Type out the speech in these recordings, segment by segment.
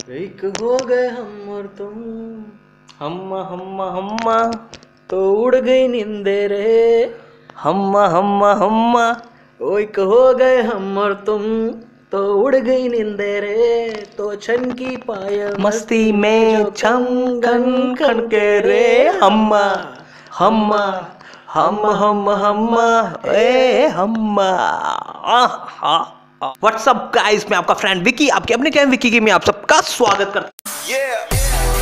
एक हो गए हम और तुम, हम्मा तो उड़ गई नींदे रे। हम्मा ओ एक हो गए हम और तुम, तो उड़ गई नींदे रे। तो छन की पायल मस्ती में छम खन खन के रे। हम्मा हम्मा हम्मा ए हम्मा। व्हाट्सअप गाइस, मैं आपका फ्रेंड विकी, आपके अपने चैनल विकी में आप सबका स्वागत करता हूं।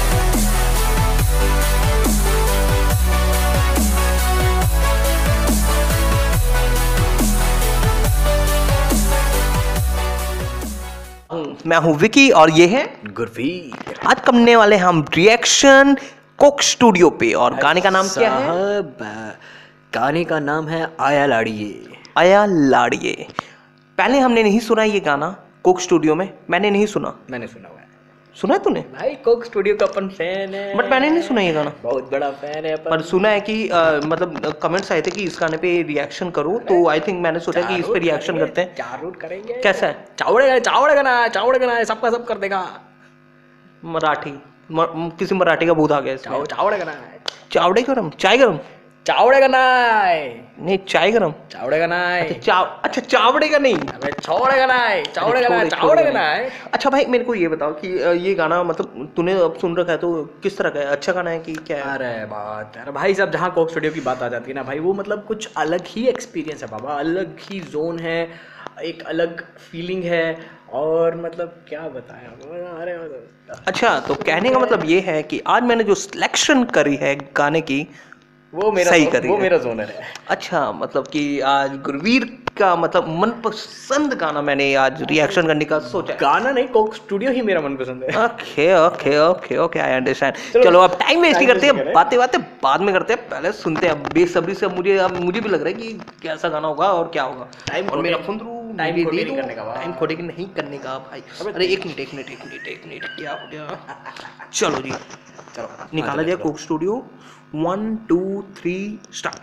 मैं हूं विकी और ये है गुरवीर। आज करने वाले हम रिएक्शन कोक स्टूडियो पे। और गाने का नाम क्या है? गाने का नाम है आया लाड़िये। आया लाड़िये। पहले हमने नहीं सुना ये गाना कोक स्टूडियो में, मैंने नहीं सुना। मैंने सुना हुआ है। सुना है तूने? भाई कोक स्टूडियो का अपन फैन है, बट मैंने नहीं सुना ये गाना। बहुत बड़ा फैन है अपन। पर सुना है कि मतलब कमेंट्स आए थे कि इस गाने पे रिएक्शन करो, तो आई थिंक मैंने सोचा कि इस पे रिएक्शन करते हैं। जरूर करेंगे। कैसा है? चावड़े सबका सब कर देगा। मराठी किसी मराठी का भूत आ गया इसमें। चावड़े गना है। चावड़े गरम, चाय गरम चावड़े गना है। नहीं, चाय गरम। चावड़े गना है। अच्छा चावड़े का नहीं, अबे छोड़े गना है। चावड़े गना है। अच्छा भाई, मेरे को ये बताओ कि ये गाना मतलब तूने अब सुन रखा है तो किस तरह का है? अच्छा गाना है कि क्या है? अरे भाई साहब, जहाँ कोक स्टूडियो की बात आ जाती है ना भाई, वो मतलब कुछ अलग ही एक्सपीरियंस है बाबा, अलग ही जोन है, एक अलग फीलिंग है। और मतलब क्या बताया। अरे अच्छा, तो कहने का मतलब ये है कि आज मैंने जो सिलेक्शन करी है गाने की वो मेरा सही करी, वो मेरा जोनर है। अच्छा, मतलब कि आज गुरवीर का मतलब मनपसंद गाना मैंने आज रिएक्शन करने का सोचा। गाना नहीं, कोक स्टूडियो ही मेरा मनपसंद है। Okay I understand. चलो अब टाइम वेस्ट नहीं करते हैं, बातें बाद में करते हैं, पहले सुनते हैं। अब बेसब्री से मुझे भी लग रहा है कि कैसा गाना होगा और क्या होगा। टाइम और मेरा फोन टाइम खोटे नहीं करने का भाई। अरे एक मिनट क्या हो गया? चलो जी, चलो निकाला जाए कोक स्टूडियो। 1 2 3 स्टार्ट।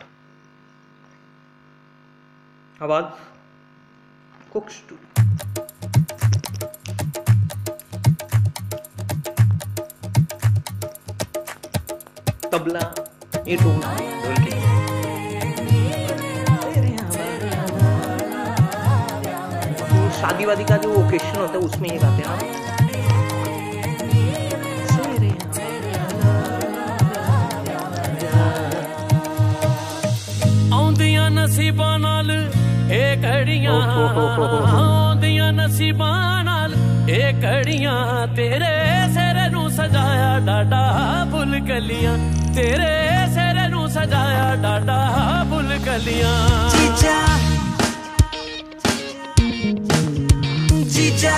आवाज कोक स्टूडियो। तबला, ये ढोल की। शादी वादी का जो ओकेशन होता है उसमें ये गाते हैं ना। आउंदियां नसीबां नाल ए घड़ियां, आउंदियां नसीबां नाल ए घड़ियां, तेरे सिरे नू सजाया डाडा फुल कलियां, तेरे सिरे नू सजाया डाडा फुल कलियां। जीजा जीजा।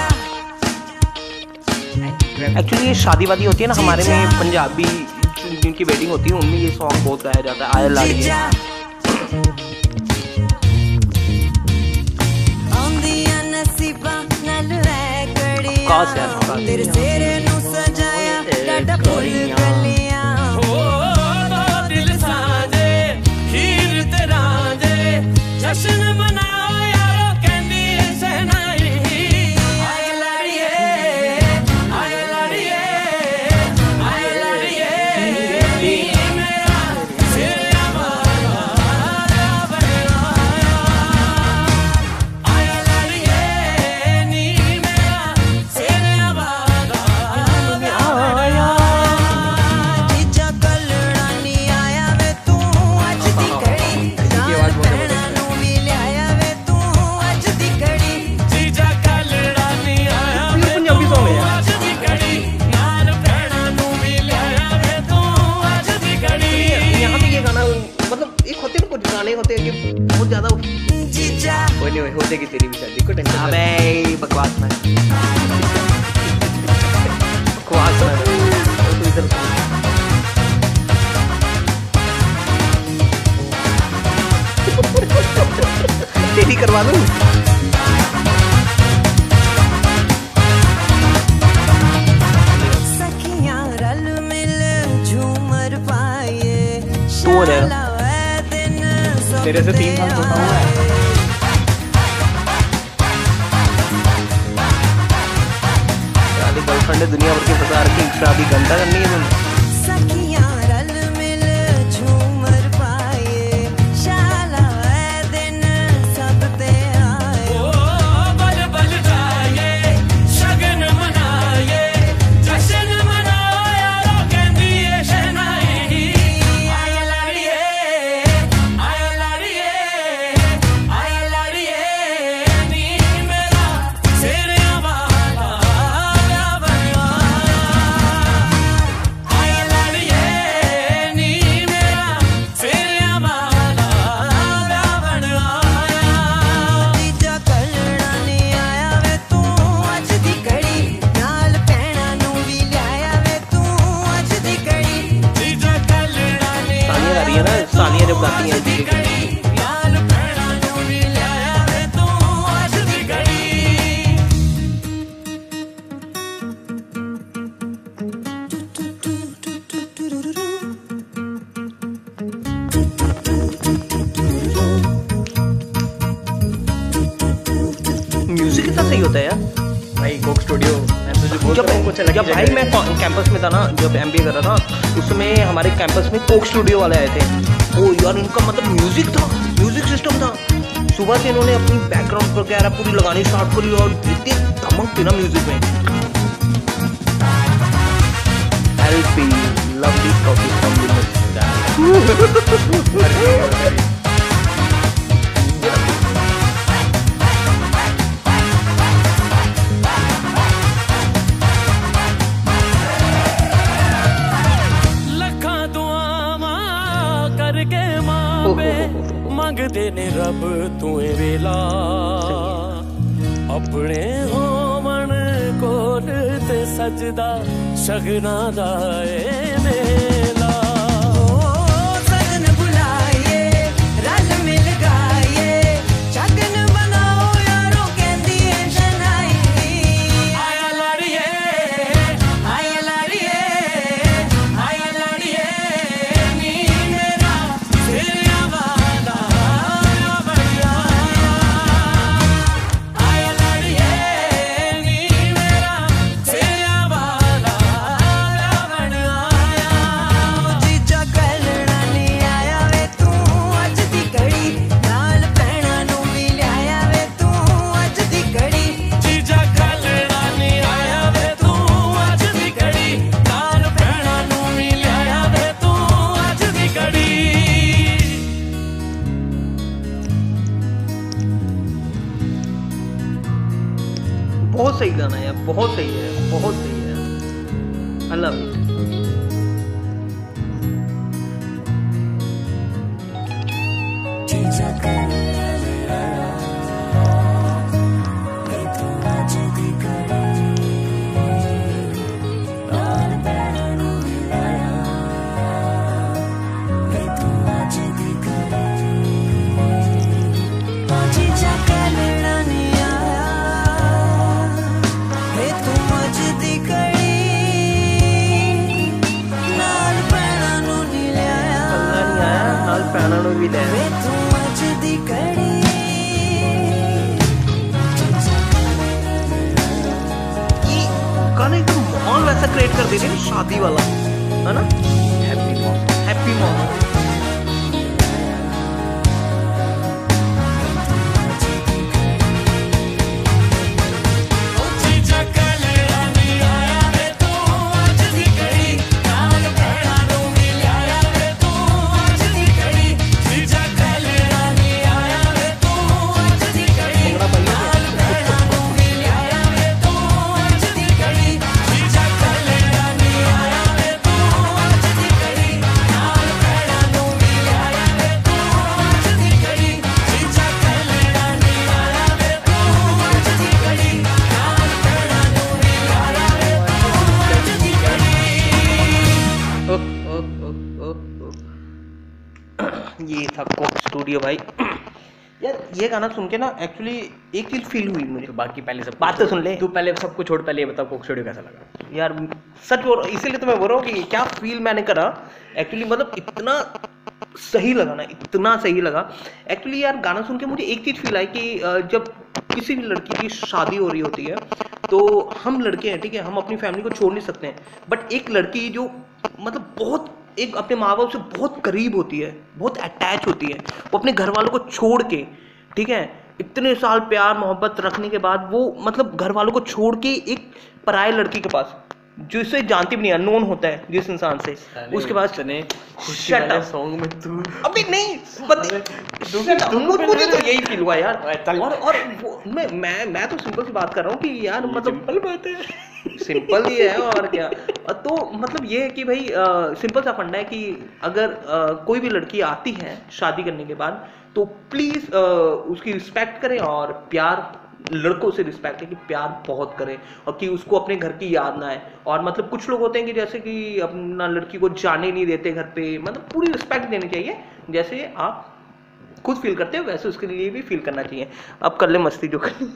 एक्चुअली ये शादी वादी होती है ना हमारे में, पंजाबी जिनकी वेडिंग होती है उनमें ये सॉन्ग बहुत गाया जाता है। आया लाड़िये। जश्न मनाओ यारो कहंदी सहनाई। आया लाड़िये आया लाड़िये आया लाड़िये, नी मेरा सिर आवारा बना। आया लाड़िये नी मेरा सिर आवारा बना। जीजा कलड़ा नी आया वे तू अज दी घड़ी, गाने होते हैं कि बहुत ज्यादा कोई नहीं होते कि तेरी भी शादी को टेंशन। अबे बकवास ना तो इधर तेरी करवा दूं। सखियां रल मिल झूमर पाए, तो तेरे से 3 साल छोटा हुआ है। बॉयफ्रेंड है दुनिया भर के फंसा रखी, शादी घंटा करनी है तुम्हें। सखियां रल मिल झूमर पाए, शाला ऐ दिन सब ते आए। बल बल जाए शगन मनाए, जश्न मनाओ यारो कहंदी है शहनाई। आया लाड़िए, आया लाड़िए, आया लाड़िए नी मेरा सेरिया वाला बनवा। आया लाड़िए नी मेरा सेरिया वाला बनवा। तीजा कलड़ा ने आया वे तू अज दी घड़ी, नाल भैणां नूं भी लिआया वे तू अज दी घड़ी। जीजा कलड़ा ने सालियाँ आ रही है ना, सालियाँ जब गाती हैं जी के। यार भैणां नूं भी लिआया वे तू अज दी घड़ी। म्यूजिक कितना सही होता है यार। भाई कोक स्टूडियो मैं तुझे बोल जब रहा हूँ कुछ अलग जब ही भाई जगह मैं कैंपस में था ना, जब MBA कर रहा था, उसमें हमारे कैंपस में कोक स्टूडियो वाले आए थे। ओ यार इनका मतलब म्यूजिक था, म्यूजिक सिस्टम था। सुबह से इन्होंने अपनी बैकग्राउंड वगैरह पूरी लगानी स्टार्ट करी और इतनी धमक थी ना म्यूजिक में। LP lovely coffee compliment. लखां दुआवां करके मां पे मंगदे ने रब तू वेला। अपने होवन कोल ते सजदा शगना दा ए मेला। सजन बुलाए रल मिल गाए, शगन बनाओ यारो कहंदी है शहनाई। आया लाड़िए, आया लाड़िए, आया लाड़िए नी मेरा सेरिया वाला बनवा। आया लाड़िए नी मेरा सेरिया वाला बनवा। जीजा कलड़ा ने आया वे तू अज दी घड़ी, नाल भैणां नूं भी लिआया वे तू अज दी घड़ी। जीजा कलड़ा ने आया वे तू अज दी घड़ी, नाल भैणां नूं भी लिआया वे तू अज दी घड़ी। बहुत सही गाना है यार, बहुत सही है, बहुत सही है। I love it. जीजा कलड़ा ने आया वे तू अज दी घड़ी, नाल भैणां नूं भी लिआया वे तू अज दी घड़ी। जीजा कलड़ा ने आया वे तू अज दी घड़ी, नाल भैणां नूं नी लिआया अल्लाह नहीं आया नाल पैना नु भी ले वे तू अज दी घड़ी। ये गाने का माहौल वैसा क्रिएट कर देते हैं शादी वाला, है ना। हैप्पी माहौल। जीजा कलड़ा ने आया वे तू अज दी घड़ी, नाल भैणां नूं भी लिआया वे तू अज दी घड़ी। जीजा कलड़ा ने आया वे तू अज दी घड़ी, नाल भैणां नूं भी लिआया वे तू अज दी घड़ी। जीजा कलड़ा ने आया वे तू अज दी घड़ी, नाल भैणां नूं भी लिआया वे तू अज दी घड़ी। जीजा कलड़ा ने आया वे तू अज दी घड़ी, नाल भैणां नूं भी लिआया वे तू अज दी घड़ी। ये था कोक स्टूडियो भाई। यार ये गाना सुन के ना एक्चुअली एक चीज फील हुई मुझे। तो बाकी पहले सब बात तो सुन ले। तू पहले सब कुछ छोड़, पहले ये बता कोक स्टूडियो कैसा लगा। यार सच बोल, इसीलिए तो मैं बोल रहा हूँ कि क्या फील मैंने करा एक्चुअली, मतलब इतना सही लगा ना, इतना सही लगा एक्चुअली। यार गाना सुन के मुझे एक चीज़ फील आई कि जब किसी भी लड़की की शादी हो रही होती है तो हम लड़के हैं, ठीक है, हम अपनी फैमिली को छोड़ नहीं सकते हैं, बट एक लड़की जो मतलब बहुत एक अपने माँ बाप से बहुत करीब होती है, बहुत अटैच होती है, वो अपने घर वालों को छोड़ के, ठीक है, इतने साल प्यार मोहब्बत रखने के बाद वो मतलब घर वालों को छोड़ के एक पराये लड़की के पास, जो इसे जानती भी नहीं, अननोन होता है जिस इंसान से, उसके बाद खुशी वाले सॉन्ग में तू अभी नहीं मुझे तो यही फील हुआ यार। और मैं तो सिंपल सी बात कर रहा हूँ कि यार मतलब सिंपल बात है, सिंपल ही है और क्या। तो मतलब ये है कि भाई सिंपल सा फंडा है कि अगर कोई भी लड़की आती है शादी करने के बाद तो प्लीज उसकी रिस्पेक्ट करें, और प्यार लड़कों से रिस्पेक्ट है कि प्यार बहुत करें और कि उसको अपने घर की याद ना आए। और मतलब कुछ लोग होते हैं कि जैसे कि अपना लड़की को जाने नहीं देते घर पे, मतलब पूरी रिस्पेक्ट देनी चाहिए, जैसे आप खुद फील करते हो वैसे उसके लिए भी फील करना चाहिए। अब कर ले मस्ती जो करनी।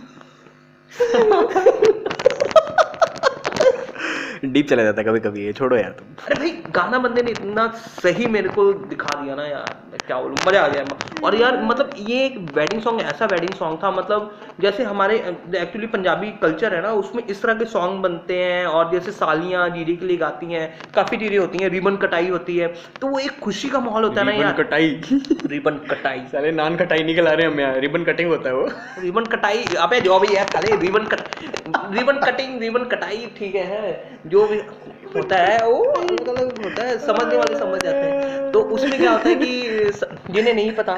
डीप चला जाता है कभी कभी, ये छोड़ो यार तुम। अरे भाई गाना बंदे ने इतना सही मेरे को दिखा दिया ना यार, मैं क्या बोलूं, मजा आ गया। और यार मतलब ये एक वेडिंग सॉन्ग, ऐसा वेडिंग सॉन्ग था, मतलब जैसे हमारे एक्चुअली पंजाबी कल्चर है ना, उसमें इस तरह के सॉन्ग बनते हैं, और जैसे सालियाँ जीजी के लिए गाती हैं, काफी चीजें होती हैं, रिबन कटाई होती है, तो वो एक खुशी का माहौल होता है ना यार। कटाई रिबन कटाई, साले नान कटाई निकल आ रहे हैं हम यहाँ, रिबन कटिंग होता है वो। रिबन कटाई, अबे जो भी है साले रिबन कटिंग रिबन कटाई, ठीक है, जो भी होता है वो अलग होता है, समझने वाले समझ जाते हैं। तो उसमें क्या होता है कि जिन्हें नहीं पता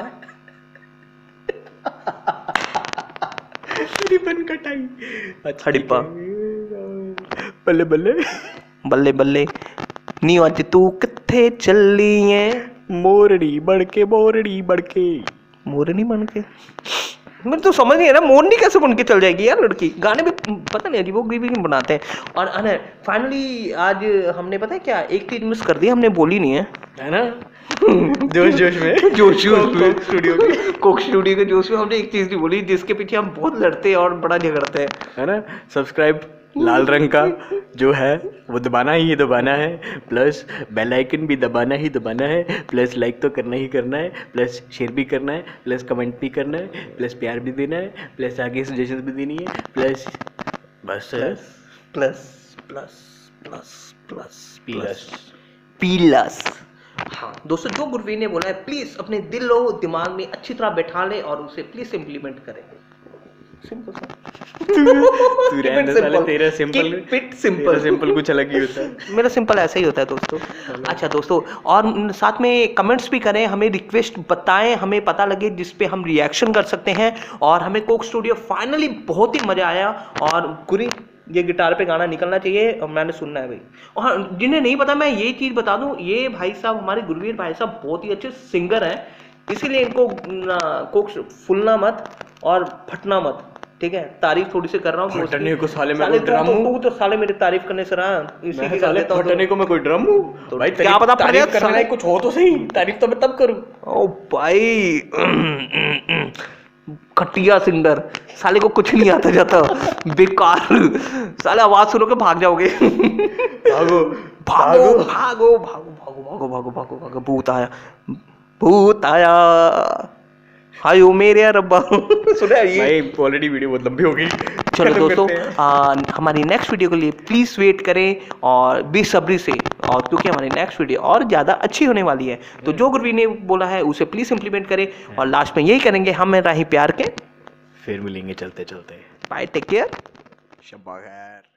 रिबन कटाई, अच्छा हड़िप्पा, बल्ले बल्ले बल्ले बल्ले नी अज तू किथे चली है, मोरनी बढ़के मोरनी बन के, मेरे तो समझ नहीं है ना, मोरनी कैसे बन के चल जाएगी यार लड़की। गाने भी पता नहीं अजीबो गरीब क्यों बनाते हैं। और फाइनली आज हमने पता है क्या, एक चीज मिस कर दी, हमने बोली नहीं है ना, जोश जोश में कोक स्टूडियो के जोश में हमने एक चीज नहीं बोली, जिसके पीछे हम बहुत लड़ते हैं और बड़ा झगड़ते हैं, है ना। सब्सक्राइब लाल रंग का जो है वो दबाना ही दबाना है, प्लस बेल आइकन भी दबाना ही दबाना है, प्लस लाइक तो करना ही करना है, प्लस शेयर भी करना है, प्लस कमेंट भी करना है, प्लस प्यार भी देना है, प्लस आगे सजेशन भी देनी है, प्लस बस plus plus plus plus plus plus. हाँ दोस्तों, जो गुरवीर ने बोला है प्लीज अपने दिल और दिमाग में अच्छी तरह बैठा लें और उसे प्लीज इम्प्लीमेंट करें। सिंपल तू रहने दे साले, तेरा सिंपल कुछ अलग ही होता है। मेरा सिंपल ऐसा ही होता है दोस्तों। अच्छा दोस्तों, और साथ में कमेंट्स भी करें, हमें रिक्वेस्ट बताएं, हमें पता लगे जिस पे हम रिएक्शन कर सकते हैं। और हमें कोक स्टूडियो फाइनली बहुत ही मजा आया, और गुरी ये गिटार पे गाना निकलना चाहिए और मैंने सुनना है भाई। और जिन्हें नहीं पता मैं ये चीज़ बता दूं, ये भाई साहब हमारे गुरवीर भाई साहब बहुत ही अच्छे सिंगर हैं, इसीलिए इनको कोक फुलना मत और फटना मत, ठीक है। तारीफ थोड़ी सी कर रहा हूँ, फटने को साले मैं कोई ड्रम हूँ? तो साले मेरी तारीफ करने से रहा, इसी की साले फटने को मैं कोई ड्रम हूँ? तो भाई क्या पता फट गया करना है, कुछ हो तो सही, तारीफ तो मैं तब करूँ। ओ भाई खटिया सिंगर, साले को कुछ नहीं आता जाता, बेकार साले, आवाज सुनो के भाग जाओगे। भागो भागो भागो भागो भागो भागो भागो भागो, भूत आया हायो मेरे रब्बा। सुना ये भाई, ऑलरेडी वीडियो बहुत लंबी हो गई। चलो दोस्तों, हमारी नेक्स्ट वीडियो के लिए प्लीज वेट करें और बेसब्री से, और क्योंकि हमारी नेक्स्ट वीडियो और ज़्यादा अच्छी होने वाली है, तो जो गुरवीर ने बोला है उसे प्लीज इम्प्लीमेंट करें। और लास्ट में यही करेंगे, हम राही प्यार के, फिर मिलेंगे चलते चलते। बाय, टेक केयर, शब्बा खैर।